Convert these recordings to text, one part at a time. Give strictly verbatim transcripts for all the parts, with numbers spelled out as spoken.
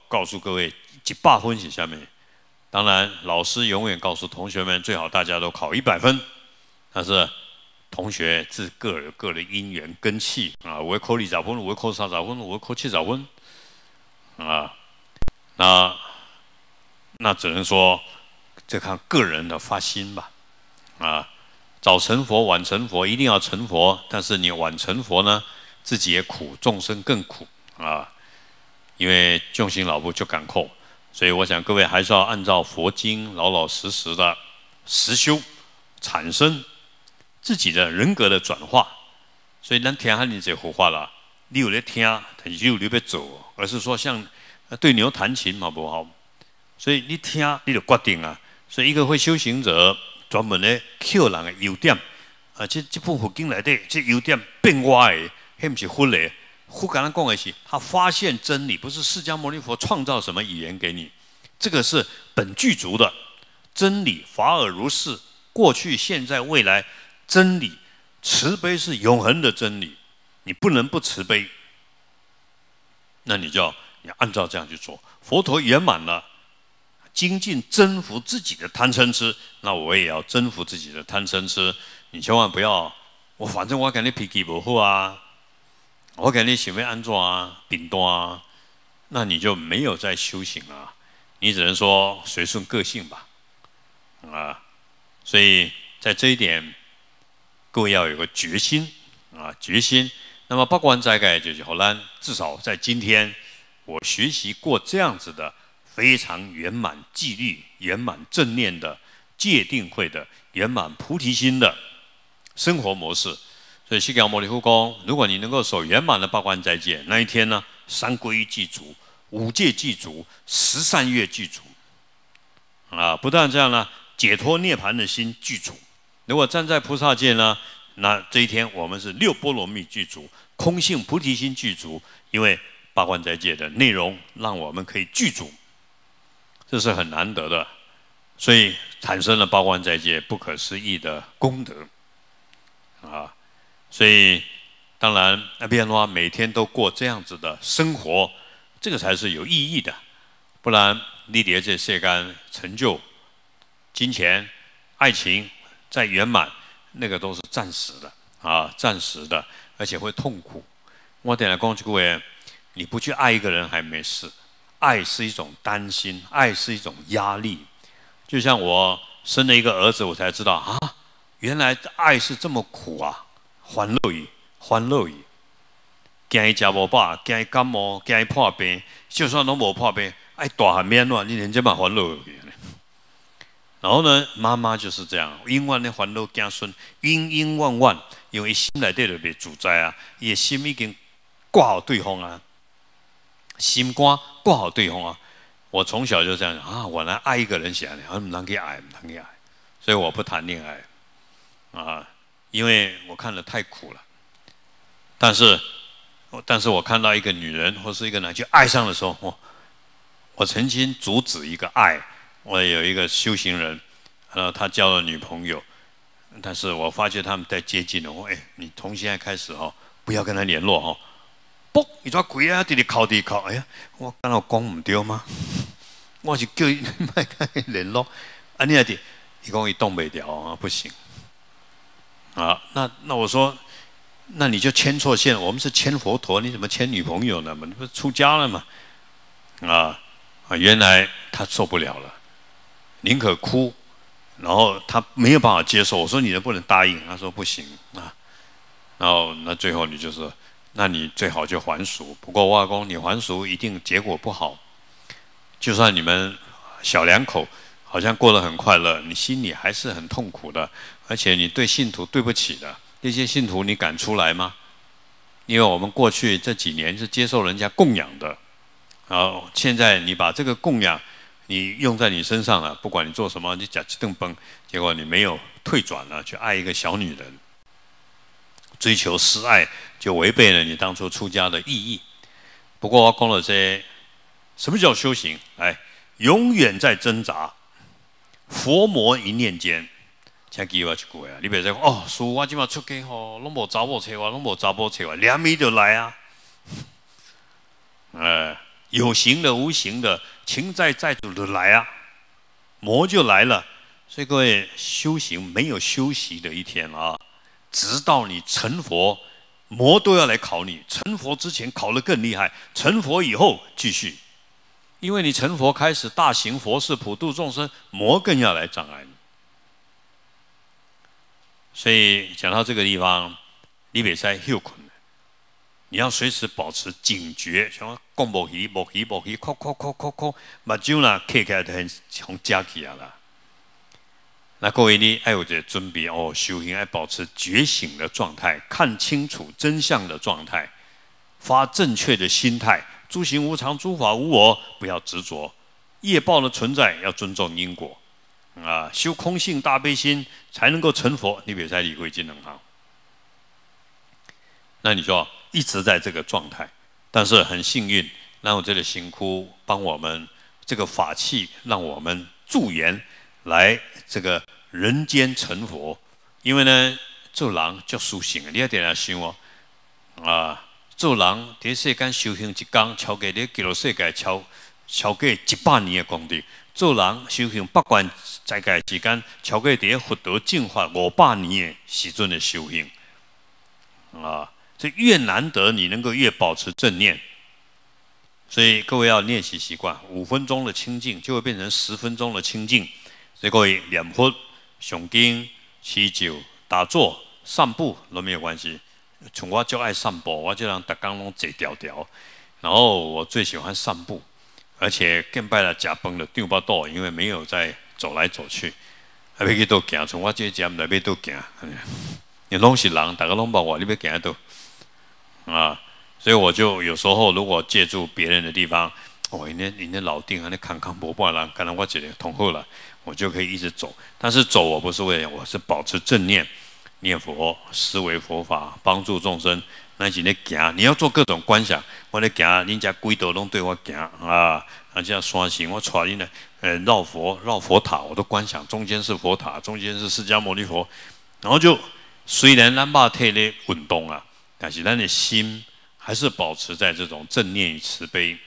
告诉各位，一百分是下面。当然，老师永远告诉同学们，最好大家都考一百分。但是，同学自各有各的因缘根气啊，我会考二十分，我会考三十分，我会考七十分啊。那那只能说，这看个人的发心吧啊。早成佛，晚成佛，一定要成佛。但是你晚成佛呢，自己也苦，众生更苦啊。因为众生老不就赶扣。所以我想各位还是要按照佛经老老实实的实修，产生自己的人格的转化。所以咱听下你这佛法啦，你有在听，但是有你要做，而是说像对牛弹琴嘛不好。所以你听，你就决定啊。所以一个会修行者，专门咧捡人的优点，啊，这这部佛经内底，这优点变化的，迄不是佛的。佛跟他讲的是，他发现真理，不是释迦牟尼佛创造什么语言给你，这个是本具足的真理，法尔如是，过去、现在、未来，真理，慈悲是永恒的真理，你不能不慈悲，那你就要你按照这样去做。佛陀圆满了，精进征服自己的贪嗔痴，那我也要征服自己的贪嗔痴。你千万不要，我反正我感觉脾气不好啊。我给你想要安怎啊，饼端啊，那你就没有在修行啊，你只能说随顺个性吧，啊，所以在这一点，各位要有个决心啊，决心。那么八关斋戒就是好咱至少在今天，我学习过这样子的非常圆满纪律、圆满正念的戒定慧的圆满菩提心的生活模式。所以释迦牟尼佛讲，如果你能够守圆满的八关斋戒，那一天呢，三皈依具足，五戒具足，十善业具足，啊，不但这样呢，解脱涅槃的心具足。如果站在菩萨界呢，那这一天我们是六波罗蜜具足，空性菩提心具足，因为八关斋戒的内容让我们可以具足，这是很难得的，所以产生了八关斋戒不可思议的功德，啊。所以，当然，那边的话，每天都过这样子的生活，这个才是有意义的。不然，你连这世间成就、金钱、爱情再圆满，那个都是暂时的啊，暂时的，而且会痛苦。我等下讲这个，你不去爱一个人还没事，爱是一种担心，爱是一种压力。就像我生了一个儿子，我才知道啊，原来爱是这么苦啊。欢乐语，欢乐语，惊伊食无饱，惊伊感冒，惊伊破病，就算拢无破病，爱大汉免乱，你连这嘛欢乐语。然后呢，妈妈就是这样，永远的欢乐子孙，永永远远，因为心内底就袂自在啊，伊的心已经挂好对方啊，心肝挂好对方啊。我从小就这样啊，我来爱一个人是安尼，我唔能去爱，唔能去爱，所以我不谈恋爱啊。因为我看了太苦了，但是，但是我看到一个女人或是一个男去爱上的时候，我我曾经阻止一个爱。我有一个修行人，呃，他交了女朋友，但是我发觉他们在接近了。我哎，你从现在开始哦，不要跟他联络哦。啵，你抓鬼啊！地里靠地靠，哎呀，我刚才讲唔对吗？我是叫你卖跟他联络，啊，你还得，你讲伊动不了啊，不行。啊，那那我说，那你就牵错线。我们是牵佛陀，你怎么牵女朋友呢？你不是出家了吗？啊啊，原来他受不了了，宁可哭，然后他没有办法接受。我说你能不能答应？他说不行啊。然后那最后你就说，那你最好就还俗。不过我公，你还俗一定结果不好。就算你们小两口好像过得很快乐，你心里还是很痛苦的。而且你对信徒对不起的，那些信徒你敢出来吗？因为我们过去这几年是接受人家供养的，然后现在你把这个供养你用在你身上了，不管你做什么，你假气顿崩，结果你没有退转了，去爱一个小女人，追求私爱，就违背了你当初出家的意义。不过我讲了这，什么叫修行？来，永远在挣扎，佛魔一念间。请记我一句啊！你别再讲哦，师父，我今嘛出家吼，拢无查某找我，拢无查某找我，连咪就来啊！哎， 有形的、无形的，情在在主的来啊，魔就来了。所以各位，修行没有休息的一天啊，直到你成佛，魔都要来考你。成佛之前考得更厉害，成佛以后继续，因为你成佛开始大行佛事，普度众生，魔更要来障碍你。所以讲到这个地方，你别再休困了，你要随时保持警觉。像讲无鱼、无鱼、无鱼，哭哭哭哭哭，目睭啦开起来就很像夹起啊啦。那各位你要有这准备哦，修行要保持觉醒的状态，看清楚真相的状态，发正确的心态。诸行无常，诸法无我，不要执着。业报的存在要尊重因果。啊，修空性大悲心才能够成佛。你别再理会技能行，那你说一直在这个状态，但是很幸运，让我这个行窟帮我们这个法器，让我们助缘来这个人间成佛。因为呢，做人足殊胜的，你要点来想哦，啊，做人在世间修行一天，超过你极乐世界超超过一百年的功德。做人修行不管在界之间，超过伫佛道净化五百年的时阵的修行啊，所以越难得你能够越保持正念。所以各位要练习习惯，五分钟的清净就会变成十分钟的清净。所以各位念佛、诵经、祈酒、打坐、散步都没有关系。从我就爱散步，我就让大家拢坐条条，然后我最喜欢散步。而且更拜了假崩的丢不到，因为没有在走来走去，还要去倒行。从我这家来要倒行，你拢是人，大家拢帮我，你要行倒啊！所以我就有时候如果借助别人的地方，哦，人家人家老丁啊，那康康伯伯啦，可能我这里同后了，我就可以一直走。但是走我不是为了，我是保持正念，念佛、思维佛法，帮助众生。那是咧行，你要做各种观想。我咧行，人家规道拢对我行啊，而且山行，我带你呢，呃，绕佛绕佛塔，我都观想，中间是佛塔，中间是释迦牟尼佛，然后就虽然咱肉体咧运动啊，但是咱的心还是保持在这种正念与慈悲，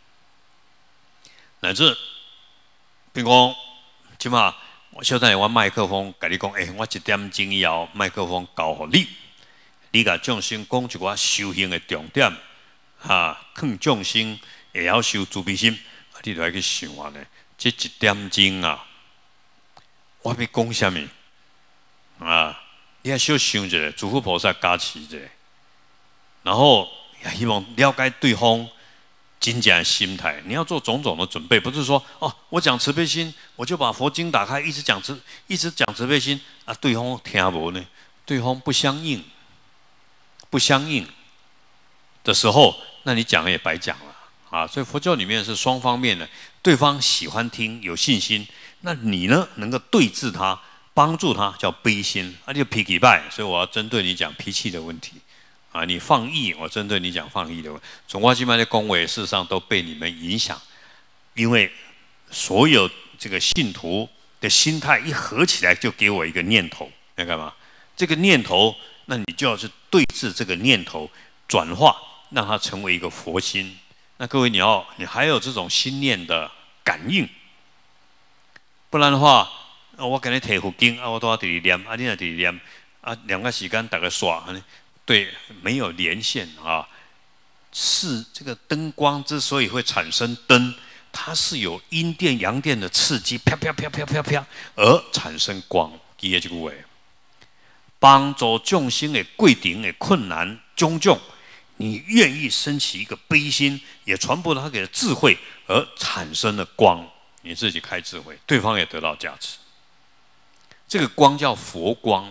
乃至比如讲，即马我小等下我麦克风跟你讲，诶、欸，我一点钟以后麦克风交互你。你甲众生讲一寡修行的重点，哈，劝众生会晓修慈悲心，你就要去想啊呢。这一点钟啊，我要讲什么啊？你要小想一下，诸佛菩萨加持一下，然后也希望了解对方真正的心态。你要做种种的准备，不是说哦，我讲慈悲心，我就把佛经打开，一直讲慈，一直讲慈悲心啊，对方听无呢，对方不相应。不相应的时候，那你讲也白讲了啊！所以佛教里面是双方面的，对方喜欢听，有信心，那你呢能够对治他，帮助他，叫悲心，啊，就脾气败。所以我要针对你讲脾气的问题啊，你放逸，我针对你讲放逸的问题。从外经脉的恭维，事实上都被你们影响，因为所有这个信徒的心态一合起来，就给我一个念头，要干嘛？这个念头。那你就要去对治这个念头，转化，让它成为一个佛心。那各位，你要你还有这种心念的感应，不然的话，我给你提佛经啊，我都要自己念，啊，你也自己念，啊，两个时间大概刷，对，没有连线啊。是这个灯光之所以会产生灯，它是有阴电阳电的刺激，啪啪啪啪啪啪，而产生光。记得这个话。帮助众生的贵顶的困难种种，你愿意升起一个悲心，也传播他给的智慧，而产生了光，你自己开智慧，对方也得到价值。这个光叫佛光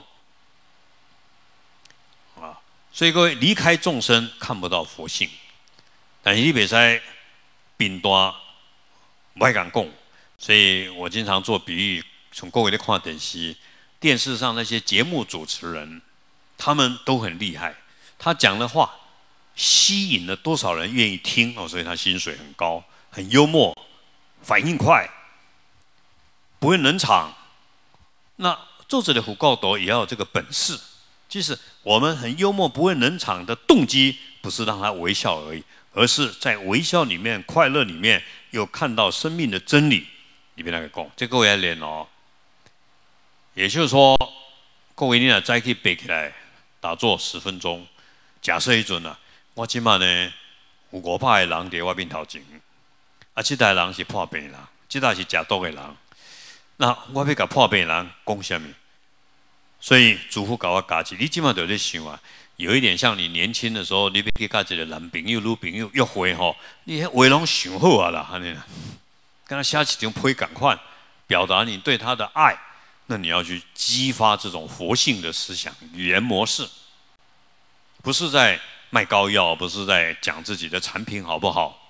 啊！所以各位离开众生看不到佛性，但是你别在饼端不爱敢讲，所以我经常做比喻，从各位的看电视。电视上那些节目主持人，他们都很厉害。他讲的话吸引了多少人愿意听哦，所以他薪水很高，很幽默，反应快，不会冷场。那作者的虎告斗也要有这个本事。即使我们很幽默，不会冷场的动机，不是让他微笑而已， 而是在微笑里面、快乐里面，又看到生命的真理。里面那个讲，这各位要练哦。也就是说，各位你若再去背起来，打坐十分钟。假设一阵啊，我即马呢有五百个人伫我面头前，啊，这代人是破病人，这代是食毒的人。那我要甲破病人讲什么？所以祖父教我家己，你即马就在想啊，有一点像你年轻的时候，你要去甲一个男朋友、女朋友约会吼，你迄话拢想好啊啦，安尼啦，跟他写一张批赶快，表达你对他的爱。那你要去激发这种佛性的思想、语言模式，不是在卖膏药，不是在讲自己的产品好不好。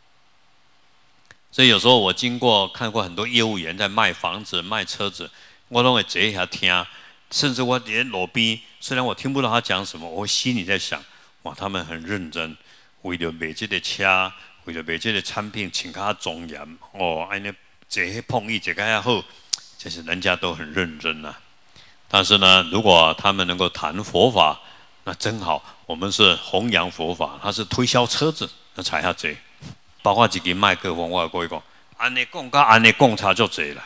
所以有时候我经过看过很多业务员在卖房子、卖车子，我都会坐一下听。甚至我连路边，虽然我听不到他讲什么，我心里在想：哇，他们很认真，为了卖这个车，为了卖这个产品，请他庄严哦，安尼坐去碰意，坐个还好，其实人家都很认真呐、啊。但是呢，如果他们能够谈佛法，那真好。我们是弘扬佛法，他是推销车子，那才要坐。包括一支麦克风，我有跟伊讲，安尼讲，甲安尼讲差就坐了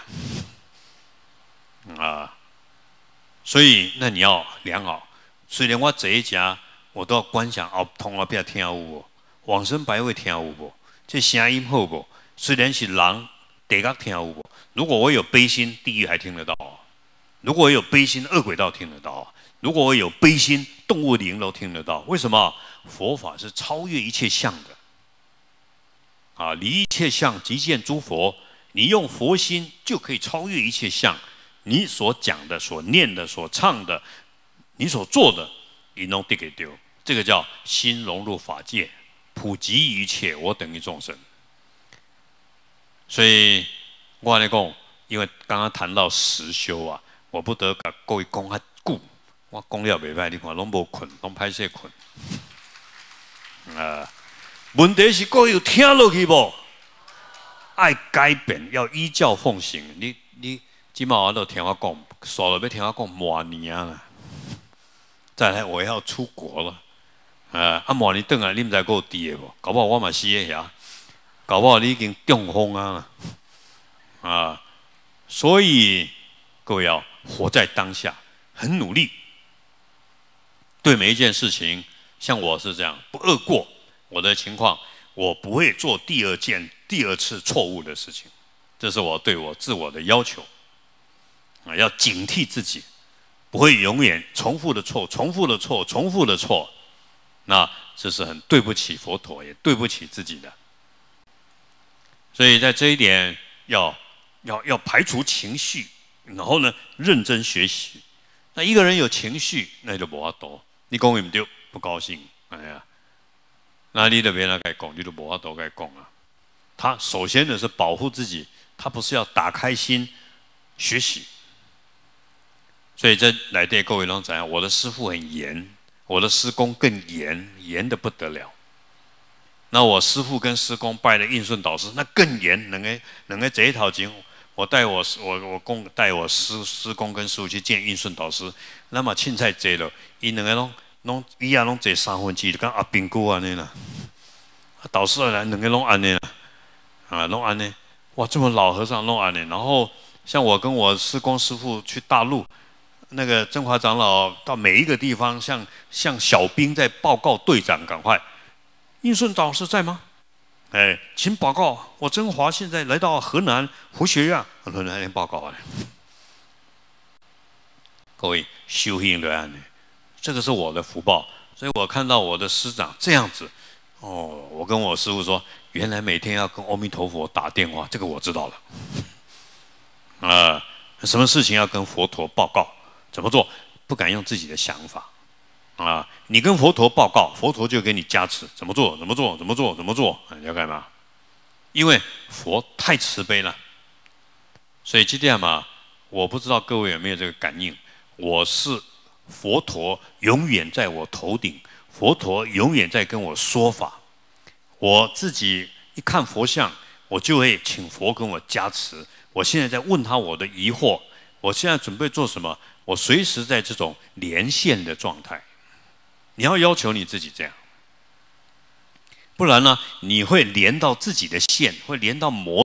啊。所以，那你要良好。虽然我坐一家，我都要观想后通后壁听有无，往生百会听有无，这声音好无？虽然是人，地狱听有无？如果我有悲心，地狱还听得到；如果我有悲心，恶鬼道听得到；如果我有悲心，动物灵都听得到。为什么？佛法是超越一切相的。啊，离一切相，即见诸佛。你用佛心就可以超越一切相。你所讲的、所念的、所唱的，你所做的，你拢得给丢。这个叫心融入法界，普及一切，我等于众生。所以我来讲，因为刚刚谈到实修啊，我不得甲各位讲遐久，我讲了袂歹，你看拢无困，拢歹势困。啊，问题是各位有听落去无？爱改变，要依教奉行。你你。今晚我都听我讲，说了要听我讲末年啊！再来我要出国了，啊！啊末年转来，你唔知够低的无？搞不好我嘛死喺遐，搞不好你已经中风啊！啊！所以各位要活在当下，很努力，对每一件事情，像我是这样，不贰过。我的情况，我不会做第二件、第二次错误的事情，这是我对我自我的要求。啊，要警惕自己，不会永远重复的错、重复的错、重复的错，那这是很对不起佛陀，也对不起自己的。所以在这一点要要要排除情绪，然后呢认真学习。那一个人有情绪，那就无法度。你讲伊唔对，不高兴，哎呀，那你就别人该讲，你就无法度该讲啊。他首先呢是保护自己，他不是要打开心学习。所以这来对各位拢知影，我的师父很严，我的师公更严，严得不得了。那我师父跟师公拜的应顺导师，那更严。两个两个这一套经，我带我我我公带我师师公跟师父去见应顺导师，那么凊彩坐了，伊两个拢拢伊也拢坐三分之一，就跟阿兵哥安尼啦。导师来两个拢安尼啦，啊拢安尼，哇这么老和尚拢安尼。然后像我跟我师公师父去大陆。那个真华长老到每一个地方，像像小兵在报告队长，赶快，应顺导师在吗？哎，请报告，我真华现在来到河南佛学院，河南报告啊。各位修行的案例，这个是我的福报，所以我看到我的师长这样子，哦，我跟我师父说，原来每天要跟阿弥陀佛打电话，这个我知道了。啊、呃，什么事情要跟佛陀报告？怎么做？不敢用自己的想法啊！你跟佛陀报告，佛陀就给你加持。怎么做？怎么做？怎么做？怎么做？你要干嘛？因为佛太慈悲了，所以今天嘛，我不知道各位有没有这个感应。我是佛陀，永远在我头顶，佛陀永远在跟我说法。我自己一看佛像，我就会请佛跟我加持。我现在在问他我的疑惑，我现在准备做什么？我随时在这种连线的状态，你要要求你自己这样。 不然呢，你会连到自己的线，会连到魔